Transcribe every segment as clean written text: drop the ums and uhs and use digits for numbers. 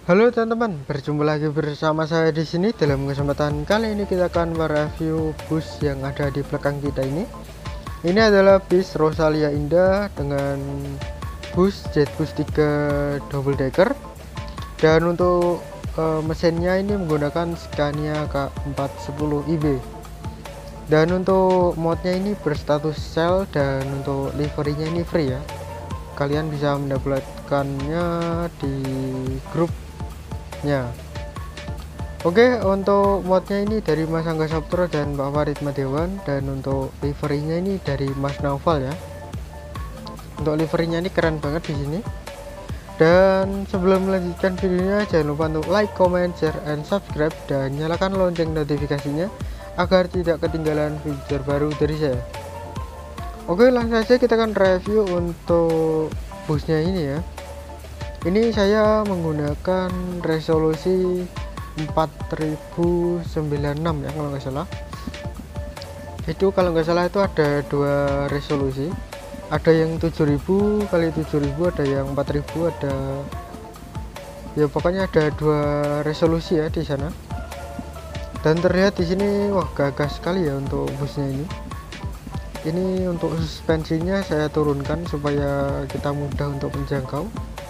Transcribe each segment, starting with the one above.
Halo teman-teman, berjumpa lagi bersama saya di sini. Dalam kesempatan kali ini kita akan mereview bus yang ada di belakang kita ini. Ini adalah bis Rosalia Indah dengan bus Jetbus 3 double decker. Dan untuk mesinnya ini menggunakan Scania K410IB. Dan untuk modnya ini berstatus sale dan untuk liverinya ini free ya. Kalian bisa mendapatkannya di grupnya. Oke, untuk modnya ini dari Mas Angga Saptro dan Mbak Farid Madewan, dan untuk liverinya ini dari Mas Naufal ya. Untuk liverinya ini keren banget di sini. Dan sebelum melanjutkan videonya, jangan lupa untuk like, comment, share, and subscribe, dan nyalakan lonceng notifikasinya agar tidak ketinggalan video terbaru dari saya. Oke, langsung saja kita akan review untuk busnya ini ya. Ini saya menggunakan resolusi 4096 ya kalau nggak salah. Itu kalau nggak salah itu ada dua resolusi. Ada yang 7000 kali 7000, ada yang 4000, ada ya pokoknya ada dua resolusi ya di sana. Dan terlihat di sini wah gagah sekali ya untuk busnya ini. Ini untuk suspensinya saya turunkan supaya kita mudah untuk menjangkau.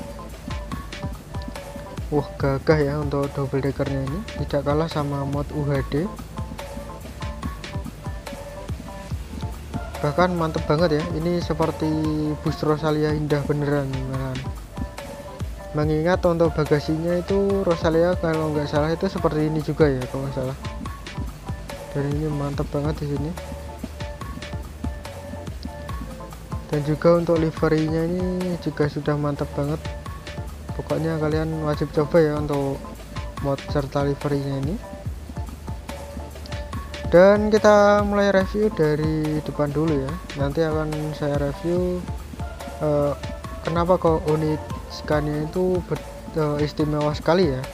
Wah gagah ya untuk double deckernya ini, tidak kalah sama mod UHD. Bahkan mantep banget ya, ini seperti bus Rosalia Indah beneran malahan. Mengingat untuk bagasinya itu Rosalia kalau nggak salah itu seperti ini juga ya kalau nggak salah. Dan ini mantep banget di sini. Dan juga untuk liverinya ini juga sudah mantap banget. Pokoknya kalian wajib coba ya untuk mod serta liverinya ini. Dan kita mulai review dari depan dulu ya. Nanti akan saya review kenapa kok unit Scania itu istimewa sekali ya.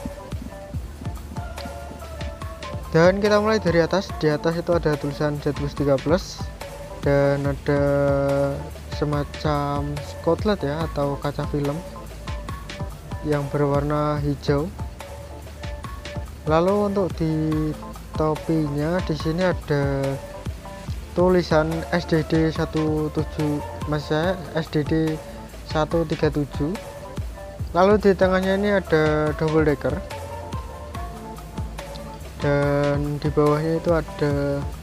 Dan kita mulai dari atas. Di atas itu ada tulisan Jetbus 3 Plus dan ada semacam spotlight ya atau kaca film yang berwarna hijau. Lalu untuk di topinya di sini ada tulisan SDD 17, masa SDD 137. Lalu di tengahnya ini ada double decker. Dan di bawahnya itu ada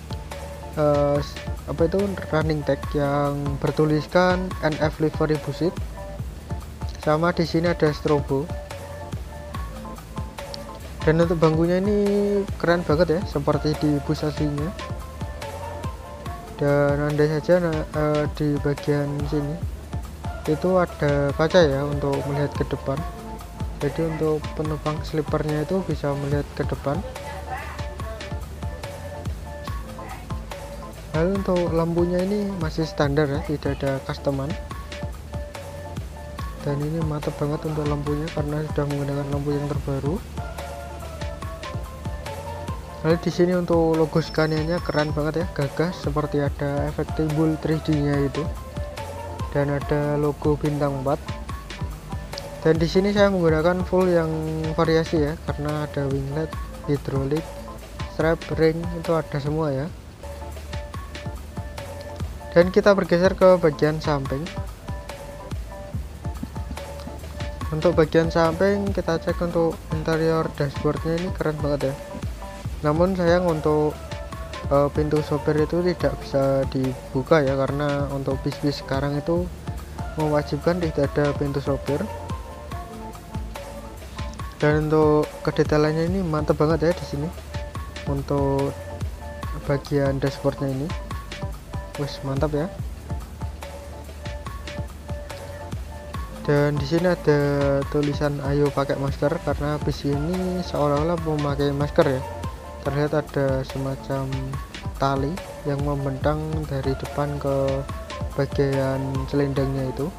apa itu running tag yang bertuliskan NF livery busit. Sama di sini ada strobo. Dan untuk bangkunya ini keren banget ya, seperti di bus aslinya. Dan andai saja di bagian sini itu ada kaca ya untuk melihat ke depan. Jadi untuk penumpang sleepernya itu bisa melihat ke depan. Lalu untuk lampunya ini masih standar ya, tidak ada customan. Dan ini mantap banget untuk lampunya karena sudah menggunakan lampu yang terbaru. Lalu di sini untuk logo Scania-nya keren banget ya, gagah, seperti ada efek timbul 3D-nya itu. Dan ada logo bintang 4. Dan di sini saya menggunakan full yang variasi ya, karena ada winglet, hidrolik, strap, ring itu ada semua ya. Dan kita bergeser ke bagian samping. Untuk bagian samping kita cek untuk interior dashboardnya, ini keren banget ya. Namun sayang untuk pintu sopir itu tidak bisa dibuka ya, karena untuk bis-bis sekarang itu mewajibkan tidak ada pintu sopir. Dan untuk kedetailannya ini mantap banget ya di sini. Untuk bagian dashboardnya ini wes mantap ya. Dan di sini ada tulisan ayo pakai masker, karena bis ini seolah-olah memakai masker ya. Terlihat ada semacam tali yang membentang dari depan ke bagian selendangnya itu.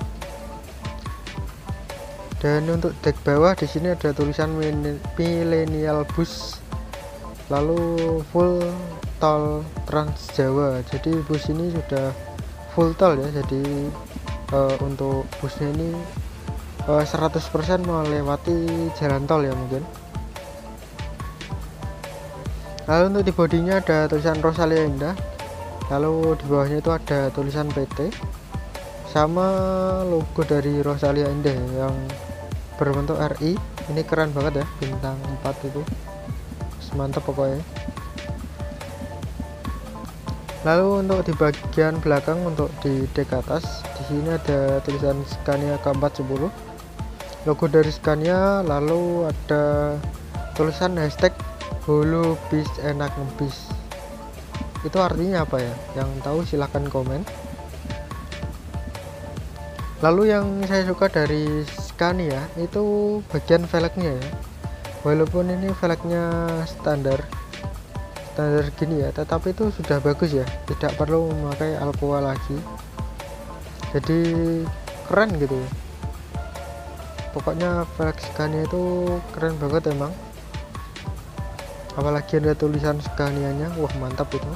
Dan untuk dek bawah di sini ada tulisan Millennial Bus. Lalu full tol Trans Jawa. Jadi bus ini sudah full tol ya. Jadi untuk busnya ini 100% melewati jalan tol ya mungkin. Lalu untuk di bodinya ada tulisan Rosalia Indah, lalu di bawahnya itu ada tulisan PT sama logo dari Rosalia Indah yang berbentuk RI. Ini keren banget ya, bintang 4 itu mantap pokoknya. Lalu untuk di bagian belakang, untuk di dek atas, di sini ada tulisan Scania K410, logo dari Scania, lalu ada tulisan hashtag Hulu bis enak ngebis. Itu artinya apa ya? Yang tahu silahkan komen. Lalu yang saya suka dari Scania itu bagian velgnya ya. Walaupun ini velgnya standar gini ya, tetapi itu sudah bagus ya, tidak perlu memakai alkohol lagi, jadi keren gitu. Pokoknya velg Scania itu keren banget emang, apalagi ada tulisan Scania nya, wah mantap itu.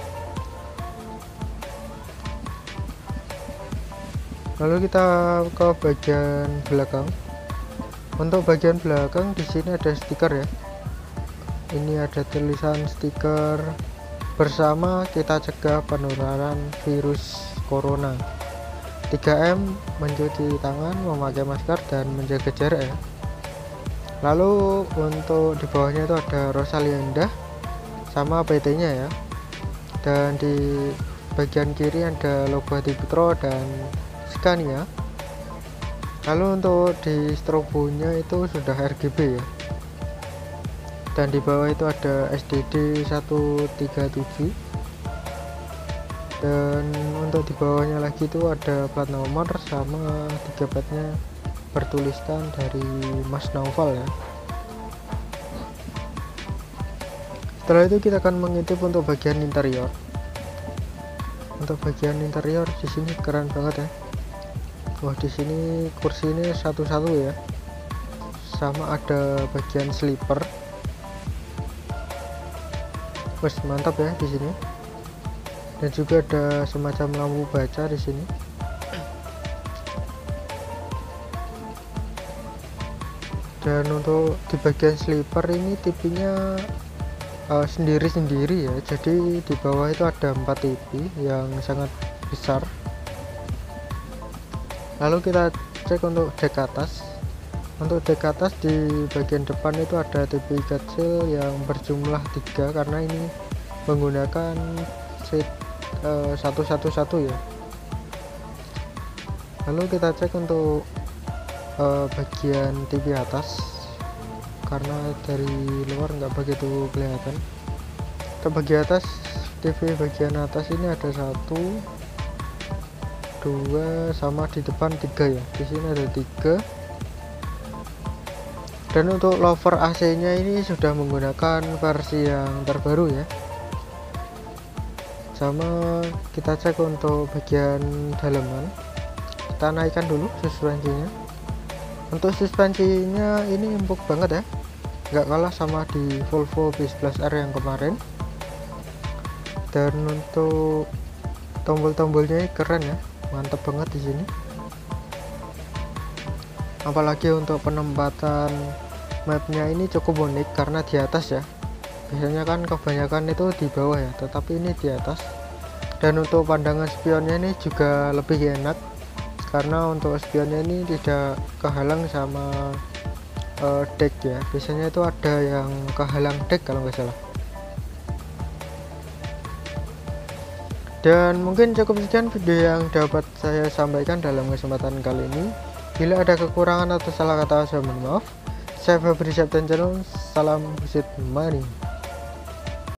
Lalu kita ke bagian belakang. Untuk bagian belakang di sini ada stiker ya. Ini ada tulisan stiker bersama kita cegah penularan virus corona. 3M, mencuci tangan, memakai masker, dan menjaga jarak ya. Lalu untuk di bawahnya itu ada Rosalia Indah sama PT-nya ya. Dan di bagian kiri ada logo Hadi-Putra dan Scania. Lalu untuk di strobonya itu sudah RGB ya. Dan di bawah itu ada SDD 137, dan untuk di bawahnya lagi itu ada plat nomor sama 3 platnya bertuliskan dari Mas Naufal ya. Setelah itu kita akan mengintip untuk bagian interior. Untuk bagian interior di sini keren banget ya. Wah, di sini kursi ini satu-satu ya. Sama ada bagian sleeper. Wes mantap ya di sini. Dan juga ada semacam lampu baca di sini. Dan untuk di bagian sleeper ini TV-nya sendiri-sendiri ya. Jadi di bawah itu ada 4 TV yang sangat besar. Lalu kita cek untuk dek atas. Untuk dek atas di bagian depan itu ada TV kecil yang berjumlah 3 karena ini menggunakan seat 111 ya. Lalu kita cek untuk bagian TV atas, karena dari luar nggak begitu kelihatan. Ke bagian atas, TV bagian atas ini ada 1, 2, sama di depan 3 ya. Di sini ada 3. Dan untuk lover AC nya ini sudah menggunakan versi yang terbaru ya. Sama kita cek untuk bagian dalaman, kita naikkan dulu suspensinya. Untuk suspensinya ini empuk banget ya, nggak kalah sama di Volvo V11R yang kemarin. Dan untuk tombol-tombolnya keren ya, mantap banget di sini. Apalagi untuk penempatan mapnya ini cukup unik karena di atas ya. Biasanya kan kebanyakan itu di bawah ya, tetapi ini di atas. Dan untuk pandangan spionnya ini juga lebih enak, karena untuk spionnya ini tidak kehalang sama deck ya. Biasanya itu ada yang kehalang deck kalau nggak salah. Dan mungkin cukup sekian video yang dapat saya sampaikan dalam kesempatan kali ini. Bila ada kekurangan atau salah kata, saya mohon maaf. Saya Febri Septian Channel, salam busit money.